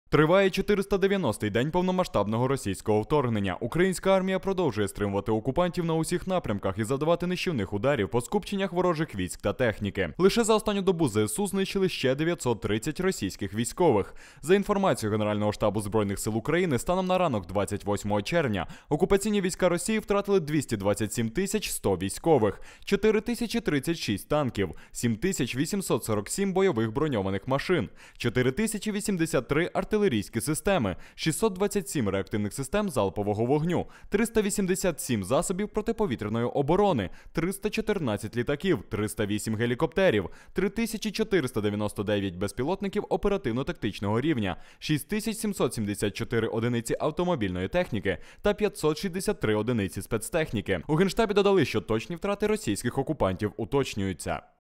Триває 490-й день повномасштабного російського вторгнення. Українська армія продовжує стримувати окупантів на усіх напрямках і завдавати нищівних ударів по скупченнях ворожих військ та техніки. Лише за останню добу ЗСУ знищили ще 930 російських військових. За інформацією Генерального штабу Збройних сил України, станом на ранок 28 червня окупаційні війська Росії втратили 227 100 військових, 4036 танків, 7847 бойових броньованих машин, 4083 артилерійські системи, 627 реактивних систем залпового вогню, 387 засобів протиповітряної оборони, 314 літаків, 308 гелікоптерів, 3499 безпілотників оперативно-тактичного рівня, 6774 одиниці автомобільної техніки та 563 одиниці спецтехніки. У Генштабі додали, що точні втрати російських окупантів уточнюються.